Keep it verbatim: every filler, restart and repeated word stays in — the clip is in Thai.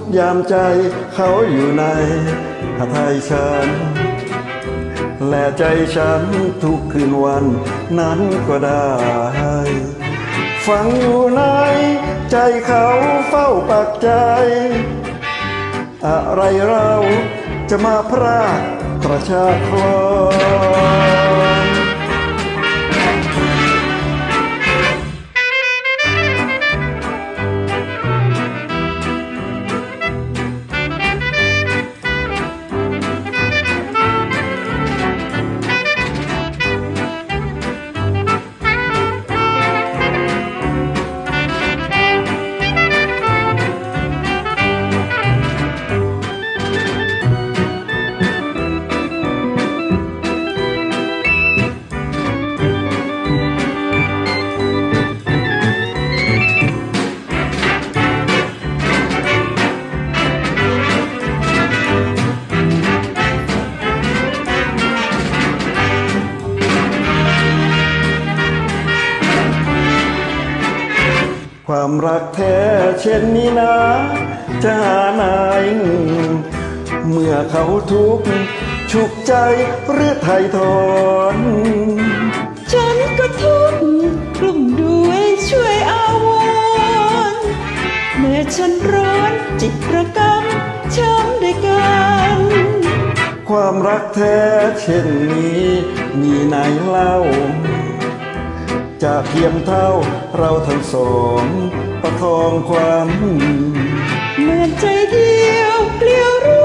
ยามใจเขาอยู่ในหทัยฉันและใจฉันทุกคืนวันนั้นก็ได้ฟังอยู่ในใจเขาเฝ้าปักใจอะไรเราจะมาพรากกระชากคลอนความรักแท้เช่นนี้นะจะหาไหนเมื่อเขาทุกข์ฉุกใจหรือไถ่ถอนฉันก็ทุกข์กลุ่มด้วยช่วยอาวรณ์เมื่อฉันร้อนจิตระกำช้ำด้วยกันความรักแท้เช่นนี้มีไหนเล่าจะเพียงเท่าเราทั้งสองประคองความเหมือนใจเดียวเกลียวรู้